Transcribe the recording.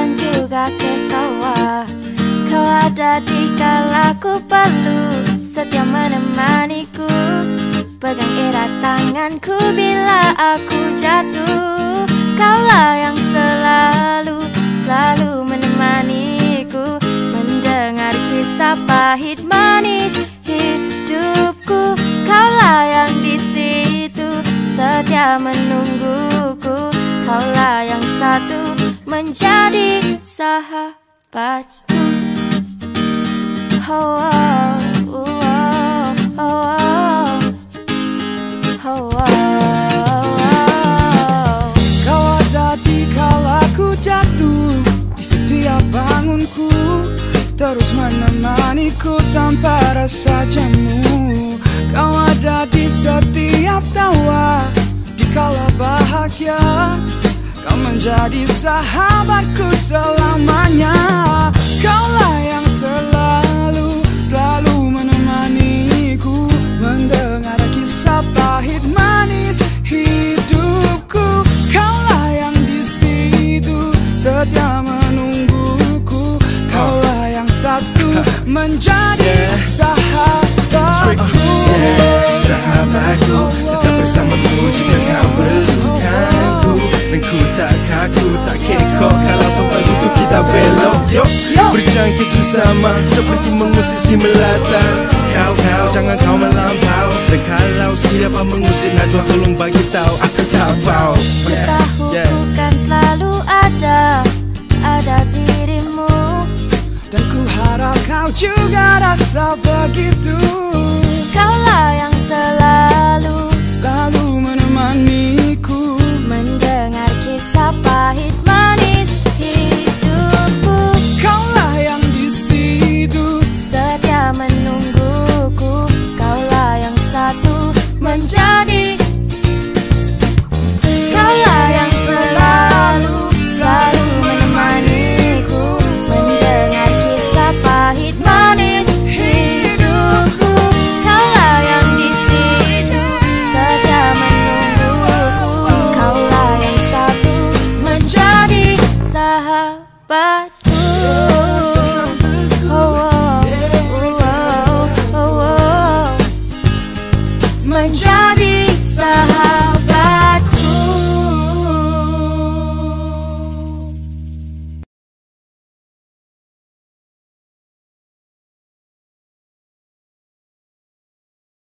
dan juga ketawa. Kau ada di kala ku perlu, setia menemaniku. Pegang erat tanganku bila aku jatuh. Kaulah yang selalu menemaniku, mendengar kisah pahit manis hidupku. Kaulah yang di situ setia menungguku. Kaulah yang satu menjadi sahabatku. Oh, oh, oh, oh, oh, oh, oh. Kau ada di kala ku jatuh, di setiap bangunku, terus menemaniku tanpa rasa jemu. Kau ada di setiap tawa, di kala bahagia. Kau menjadi sahabatku selamanya. Kaulah yang selalu menemaniku, mendengar kisah pahit manis hidupku. Kaulah yang di situ setia menungguku. Kaulah yang satu menjadi sahabatku. Sahabatku, tetap bersamaku jika kau perlukanku. Dan ku tak kaku, tak kekok kalau sampai untuk kita belok. Berjangkit sesama seperti mengusik melata. Kau jangan kau melampau. Dan kalau siapa mengusik najwa tolong bagi tahu, aku tak mau. Ku tahu kan selalu ada dirimu. Dan ku harap kau juga rasa begitu. Kaulah yang selalu menemaniku, mendengar kisah pahit manis hidupku. Kaulah yang di situ setia menungguku. Kaulah yang satu menjadi. Kaulah yang selalu menemaniku, mendengar kisah pahit manis hidupku. Kaulah yang di situ setia menungguku. Kaulah yang satu menjadi sahabatku.